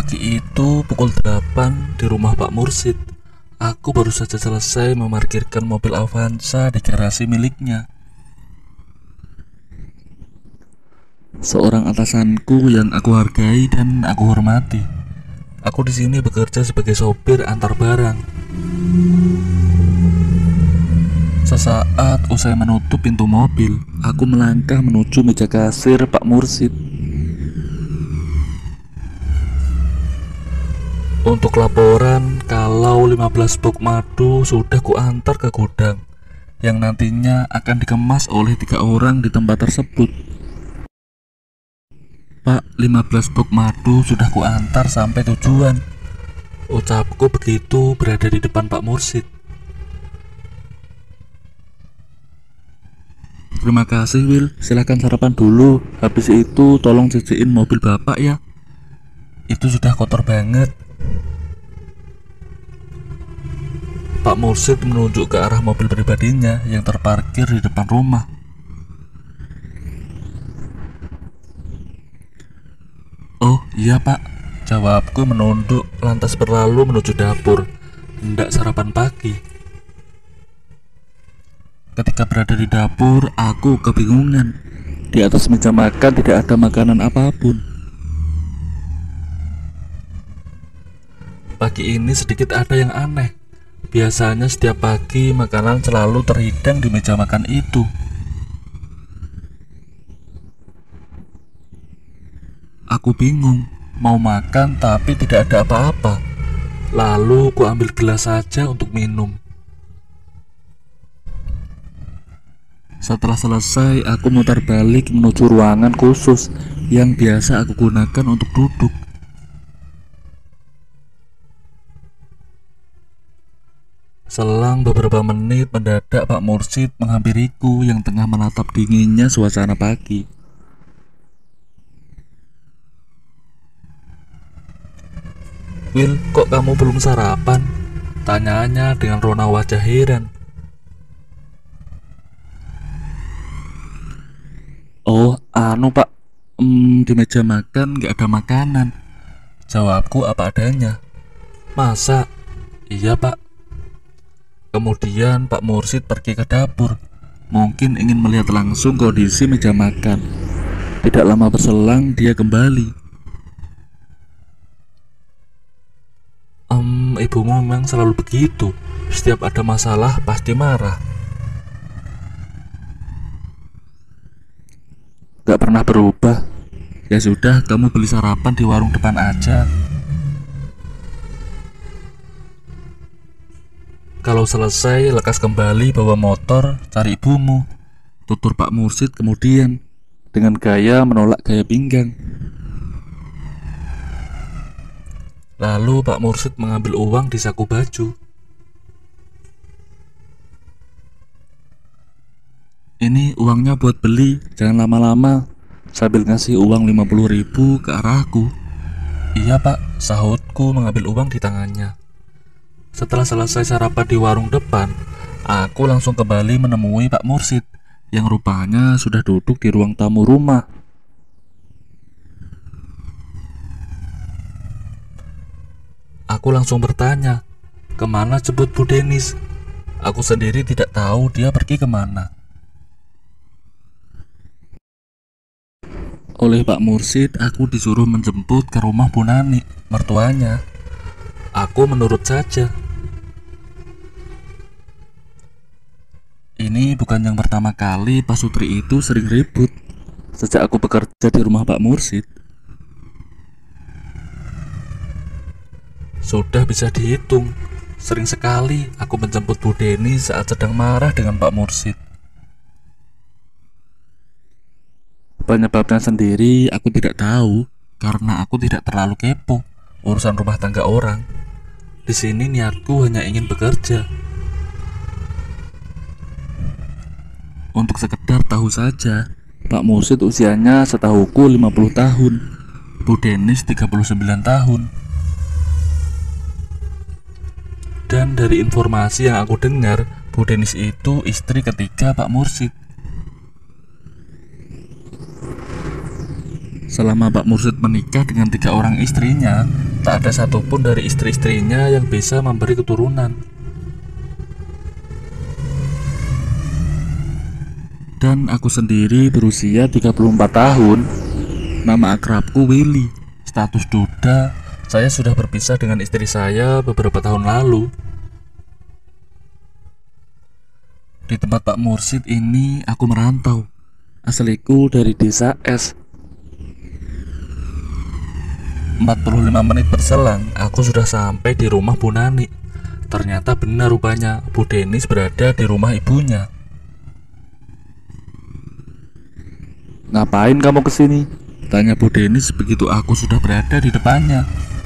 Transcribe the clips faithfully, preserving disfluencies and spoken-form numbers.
Pagi itu pukul delapan di rumah Pak Mursid. Aku baru saja selesai memarkirkan mobil Avanza di garasi miliknya. Seorang atasanku yang aku hargai dan aku hormati. Aku di sini bekerja sebagai sopir antar barang. Sesaat usai menutup pintu mobil, aku melangkah menuju meja kasir Pak Mursid. Untuk laporan kalau lima belas box madu sudah kuantar ke gudang yang nantinya akan dikemas oleh tiga orang di tempat tersebut. Pak, lima belas box madu sudah kuantar sampai tujuan, ucapku begitu berada di depan Pak Mursid. Terima kasih Will, silahkan sarapan dulu. Habis itu tolong cuciin mobil bapak ya, itu sudah kotor banget. Pak Mursid menunjuk ke arah mobil pribadinya yang terparkir di depan rumah. Oh iya pak, jawabku menunduk lantas berlalu menuju dapur hendak sarapan pagi. Ketika berada di dapur, aku kebingungan. Di atas meja makan tidak ada makanan apapun. Pagi ini sedikit ada yang aneh. Biasanya setiap pagi makanan selalu terhidang di meja makan itu. Aku bingung, mau makan tapi tidak ada apa-apa. Lalu ku ambil gelas saja untuk minum. Setelah selesai, aku mutar balik menuju ruangan khusus yang biasa aku gunakan untuk duduk. Selang beberapa menit, mendadak Pak Mursid menghampiriku yang tengah menatap dinginnya suasana pagi. Will, kok kamu belum sarapan? Tanyanya dengan rona wajah heran. Oh, anu pak, hmm, di meja makan gak ada makanan, jawabku apa adanya. Masa? Iya pak. Kemudian Pak Mursid pergi ke dapur, mungkin ingin melihat langsung kondisi meja makan. Tidak lama berselang dia kembali. Ehm, ibumu memang selalu begitu. Setiap ada masalah pasti marah. Gak pernah berubah. Ya sudah, kamu beli sarapan di warung depan aja. Kalau selesai, lekas kembali bawa motor, cari ibumu, tutur Pak Mursid kemudian dengan gaya menolak gaya pinggang. Lalu Pak Mursid mengambil uang di saku baju. Ini uangnya buat beli, jangan lama-lama, sambil ngasih uang lima puluh ribu ke arahku. Iya pak, sahutku mengambil uang di tangannya. Setelah selesai sarapan di warung depan, aku langsung kembali menemui Pak Mursid yang rupanya sudah duduk di ruang tamu rumah. Aku langsung bertanya, kemana jemput Bu Denis? Aku sendiri tidak tahu dia pergi kemana. Oleh Pak Mursid, aku disuruh menjemput ke rumah Bu Nani, mertuanya. Aku menurut saja. Ini bukan yang pertama kali Pak Sutri itu sering ribut sejak aku bekerja di rumah Pak Mursid. Sudah bisa dihitung, sering sekali aku menjemput Bu Deni saat sedang marah dengan Pak Mursid. Penyebabnya sendiri aku tidak tahu, karena aku tidak terlalu kepo urusan rumah tangga orang. Di sini niatku hanya ingin bekerja. Untuk sekedar tahu saja, Pak Mursid usianya setahuku lima puluh tahun, Bu Denis tiga puluh sembilan tahun. Dan dari informasi yang aku dengar, Bu Denis itu istri ketiga Pak Mursid. Selama Pak Mursid menikah dengan tiga orang istrinya, tak ada satupun dari istri-istrinya yang bisa memberi keturunan. Dan aku sendiri berusia tiga puluh empat tahun. Nama akrabku Willy. Status duda, saya sudah berpisah dengan istri saya beberapa tahun lalu. Di tempat Pak Mursid ini aku merantau. Asliku dari desa S. empat puluh lima menit berselang, aku sudah sampai di rumah Bu Nani. Ternyata benar rupanya Bu Denis berada di rumah ibunya. "Ngapain kamu kesini?" tanya Bu Denis begitu aku sudah berada di depannya.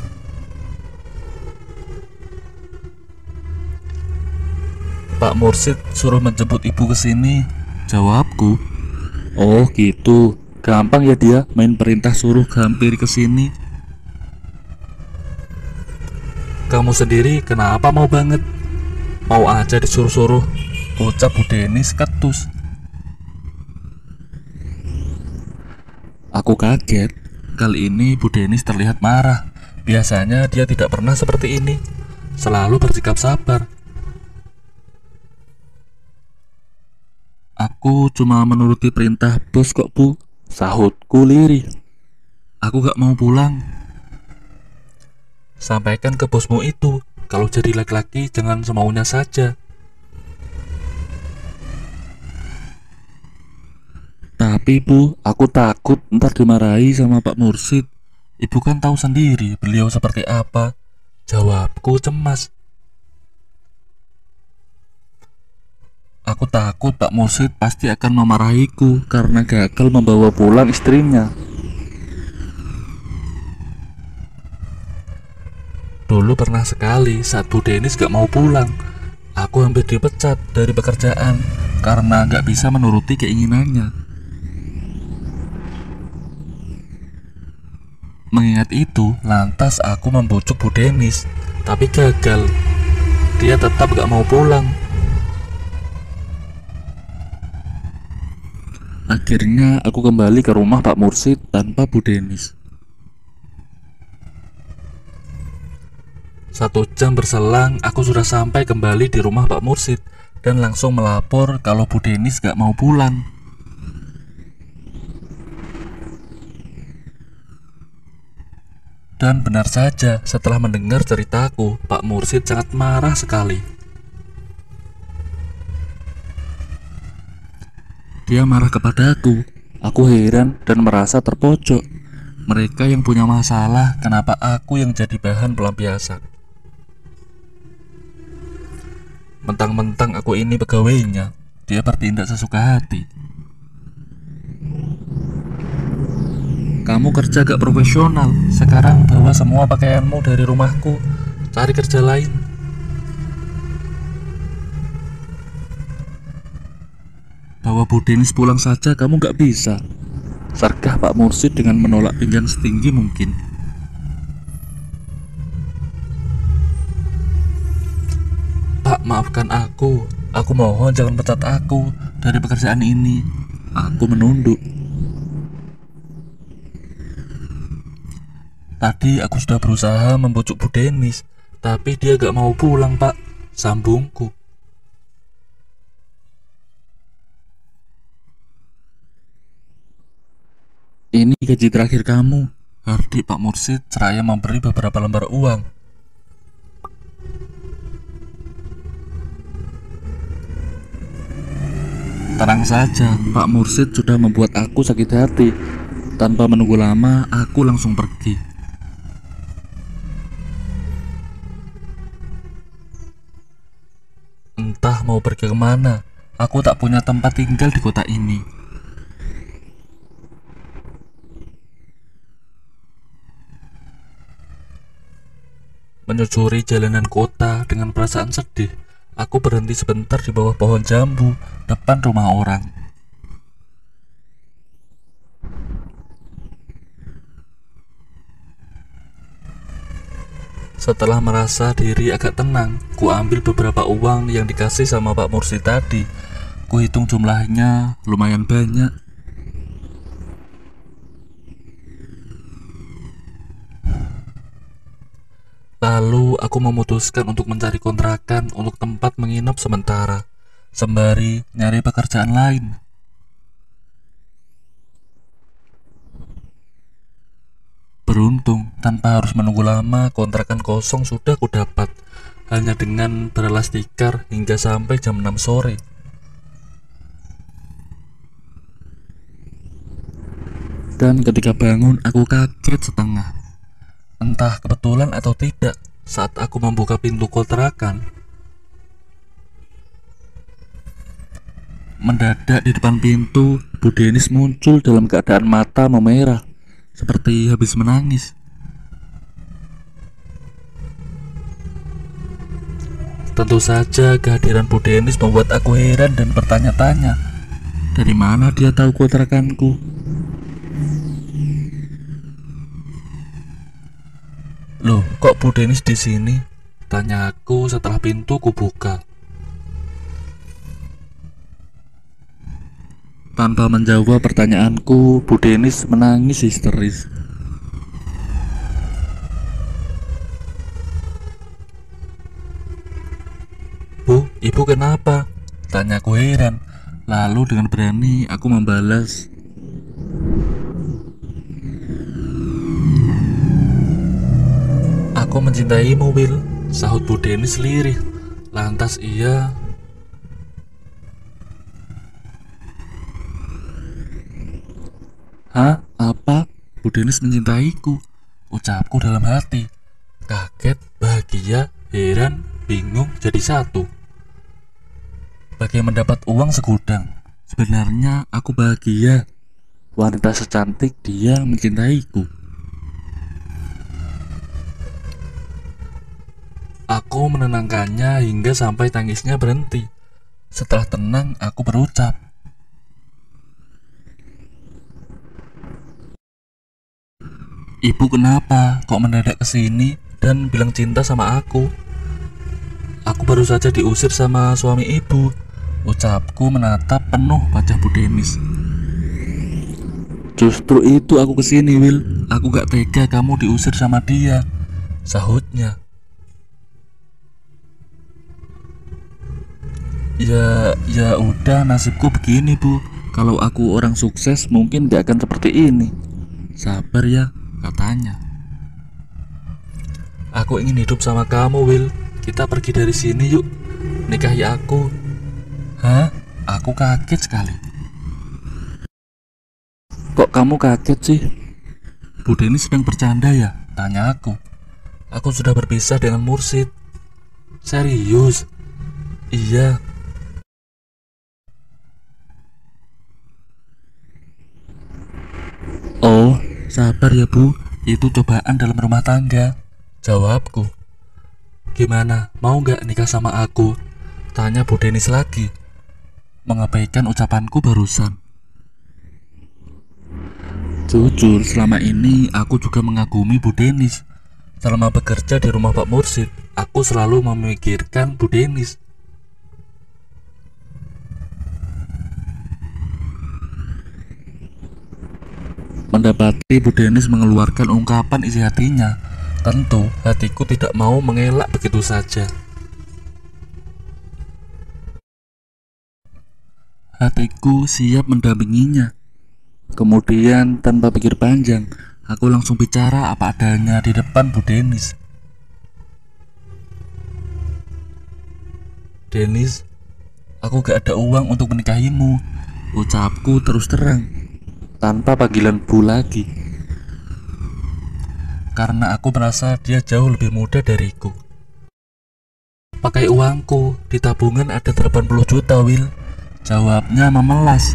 "Pak Mursid suruh menjemput ibu kesini," jawabku. "Oh gitu, gampang ya dia main perintah suruh hampir kesini. Kamu sendiri kenapa mau banget? Mau aja disuruh-suruh," ucap Bu Denis ketus. Aku kaget. Kali ini Bu Denis terlihat marah. Biasanya dia tidak pernah seperti ini, selalu bersikap sabar. "Aku cuma menuruti perintah bos kok Bu," sahutku lirih. "Aku gak mau pulang." "Sampaikan ke bosmu itu, kalau jadi laki-laki jangan semaunya saja." "Tapi Bu, aku takut ntar dimarahi sama Pak Mursid. Ibu kan tahu sendiri beliau seperti apa," jawabku cemas. "Aku takut Pak Mursid pasti akan memarahiku karena gagal membawa pulang istrinya." Dulu pernah sekali saat Bu Denis gak mau pulang. Aku hampir dipecat dari pekerjaan karena gak bisa menuruti keinginannya. Mengingat itu, lantas aku membujuk Bu Denis, tapi gagal. Dia tetap gak mau pulang. Akhirnya aku kembali ke rumah Pak Mursid tanpa Bu Denis. Satu jam berselang, aku sudah sampai kembali di rumah Pak Mursid dan langsung melapor kalau Bu Denis gak mau pulang. Dan benar saja, setelah mendengar ceritaku, Pak Mursid sangat marah sekali. Dia marah kepadaku. Aku heran dan merasa terpojok. Mereka yang punya masalah, kenapa aku yang jadi bahan pelampiasan? Mentang-mentang aku ini pegawainya, dia bertindak sesuka hati. "Kamu kerja gak profesional. Sekarang bawa semua pakaianmu dari rumahku, cari kerja lain." "Bawa Bu Denis pulang saja kamu gak bisa," sergah Pak Mursid dengan menolak pinggan setinggi mungkin. "Pak, maafkan aku. Aku mohon jangan pecat aku dari pekerjaan ini." Aku menunduk. "Tadi aku sudah berusaha membujuk Bu Denis, tapi dia gak mau pulang Pak," sambungku. "Ini gaji terakhir kamu," hardik Pak Mursid seraya memberi beberapa lembar uang. Tenang saja, Pak Mursid sudah membuat aku sakit hati. Tanpa menunggu lama, aku langsung pergi. Entah mau pergi kemana. Aku tak punya tempat tinggal di kota ini. Menyusuri jalanan kota dengan perasaan sedih, aku berhenti sebentar di bawah pohon jambu depan rumah orang. Setelah merasa diri agak tenang, ku ambil beberapa uang yang dikasih sama Pak Mursid tadi. Ku hitung jumlahnya lumayan banyak. Lalu aku memutuskan untuk mencari kontrakan untuk tempat menginap sementara, sembari nyari pekerjaan lain. Beruntung, tanpa harus menunggu lama, kontrakan kosong sudah ku dapat, hanya dengan beralas tikar hingga sampai jam enam sore. Dan ketika bangun, aku kaget setengah. Entah kebetulan atau tidak, saat aku membuka pintu kontrakan, mendadak di depan pintu, Bu Denis muncul dalam keadaan mata memerah, seperti habis menangis. Tentu saja kehadiran Bu Denis membuat aku heran dan bertanya-tanya, dari mana dia tahu kontrakanku? Loh, kok Bu Denis di sini? Tanya aku setelah pintu kubuka. Tanpa menjawab pertanyaanku, Bu Denis menangis histeris. Bu, ibu kenapa? Tanyaku heran. Lalu dengan berani aku membalas, "Aku mencintaimu, Will," sahut Bu Denis lirih. Lantas ia, "Hah? Apa? Bu Denis mencintaiku?" Ucapku dalam hati. Kaget, bahagia, heran, bingung jadi satu. Bagai mendapat uang segudang. Sebenarnya aku bahagia. Wanita secantik dia mencintaiku. Aku menenangkannya hingga sampai tangisnya berhenti. Setelah tenang, aku berucap, "Ibu kenapa kok mendadak kesini dan bilang cinta sama aku? Aku baru saja diusir sama suami ibu," ucapku menatap penuh wajah Bu Denis. "Justru itu aku kesini, Will. Aku gak tega kamu diusir sama dia," sahutnya. Ya, ya udah, nasibku begini, Bu. Kalau aku orang sukses mungkin gak akan seperti ini. Sabar ya, katanya. "Aku ingin hidup sama kamu, Will. Kita pergi dari sini yuk. Nikahi aku." Hah? Aku kaget sekali. "Kok kamu kaget sih? Bu Denis sedang bercanda ya?" Tanya aku. "Aku sudah berpisah dengan Mursid." "Serius?" "Iya." "Oh, sabar ya Bu, itu cobaan dalam rumah tangga," jawabku. "Gimana, mau gak nikah sama aku?" Tanya Bu Denis lagi, mengabaikan ucapanku barusan. Jujur, selama ini aku juga mengagumi Bu Denis. Selama bekerja di rumah Pak Mursid, aku selalu memikirkan Bu Denis. Mendapati Bu Denis mengeluarkan ungkapan isi hatinya, tentu hatiku tidak mau mengelak begitu saja. Hatiku siap mendampinginya. Kemudian tanpa pikir panjang, aku langsung bicara apa adanya di depan Bu Denis. "Denis, aku gak ada uang untuk menikahimu," ucapku terus terang, tanpa panggilan Bu lagi. Karena aku merasa dia jauh lebih muda dariku. "Pakai uangku, di tabungan ada delapan puluh juta, Will," jawabnya memelas.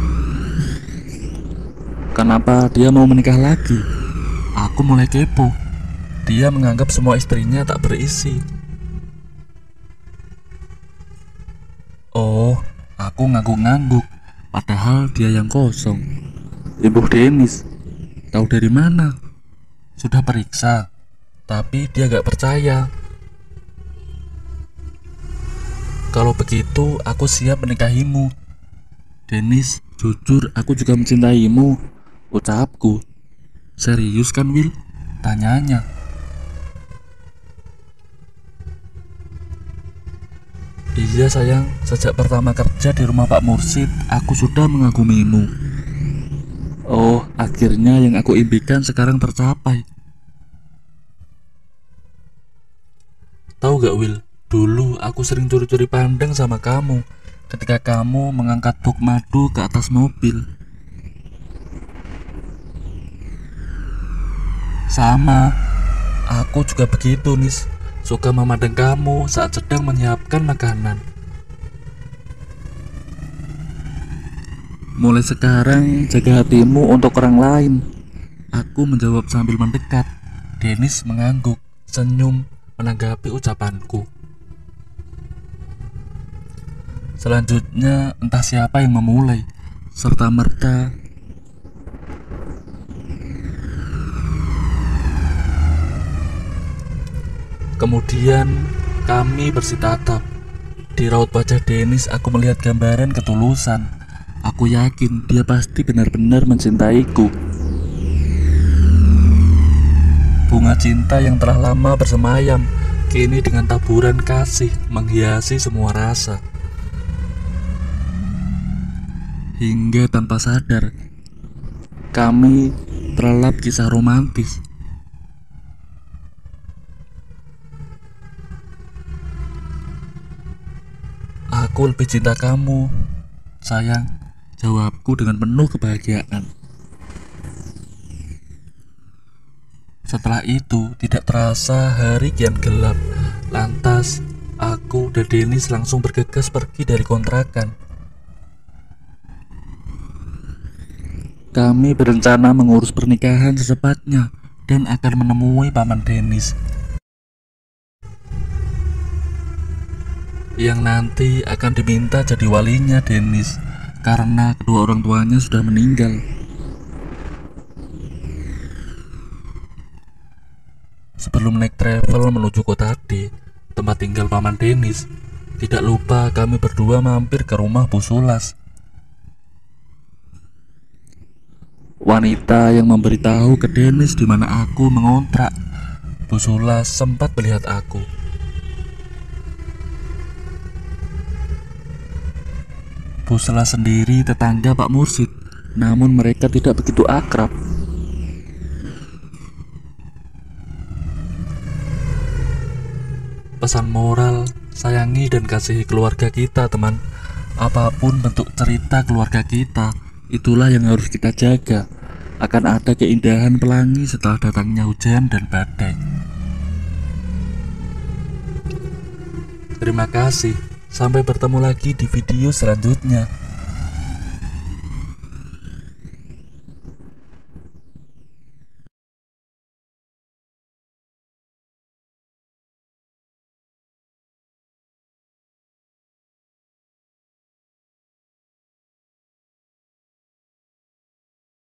Kenapa dia mau menikah lagi? Aku mulai kepo. Dia menganggap semua istrinya tak berisi. Oh, aku ngangguk-ngangguk, padahal dia yang kosong. "Ibu Denis, tahu dari mana?" "Sudah periksa, tapi dia gak percaya." "Kalau begitu, aku siap menikahimu." "Denis, jujur aku juga mencintaimu," ucapku. "Serius kan, Will?" tanyanya. Iya sayang, sejak pertama kerja di rumah Pak Mursid, aku sudah mengagumimu. Oh, akhirnya yang aku impikan sekarang tercapai. Tahu gak Will, dulu aku sering curi-curi pandang sama kamu ketika kamu mengangkat box madu ke atas mobil. Sama, aku juga begitu Nis, suka memandang kamu saat sedang menyiapkan makanan. Mulai sekarang jaga hatimu untuk orang lain, aku menjawab sambil mendekat. Dennis mengangguk, senyum menanggapi ucapanku. Selanjutnya entah siapa yang memulai, serta merta kemudian kami bersitatap. Di raut wajah Dennis aku melihat gambaran ketulusan. Aku yakin dia pasti benar-benar mencintaiku. Bunga cinta yang telah lama bersemayam kini dengan taburan kasih menghiasi semua rasa. Hingga tanpa sadar kami terlelap kisah romantis. Aku lebih cinta kamu, sayang, jawabku dengan penuh kebahagiaan. Setelah itu tidak terasa hari kian gelap. Lantas aku dan Dennis langsung bergegas pergi dari kontrakan. Kami berencana mengurus pernikahan secepatnya dan akan menemui paman Dennis yang nanti akan diminta jadi walinya Dennis karena kedua orang tuanya sudah meninggal. Sebelum naik travel menuju kota D, tempat tinggal paman Dennis, tidak lupa kami berdua mampir ke rumah Bu Sulas, wanita yang memberitahu ke Dennis di mana aku mengontrak. Bu Sulas sempat melihat aku. Bu Sulas sendiri tetangga Pak Mursid, namun mereka tidak begitu akrab. Pesan moral, sayangi dan kasihi keluarga kita teman. Apapun bentuk cerita keluarga kita, itulah yang harus kita jaga. Akan ada keindahan pelangi setelah datangnya hujan dan badai. Terima kasih, sampai bertemu lagi di video selanjutnya.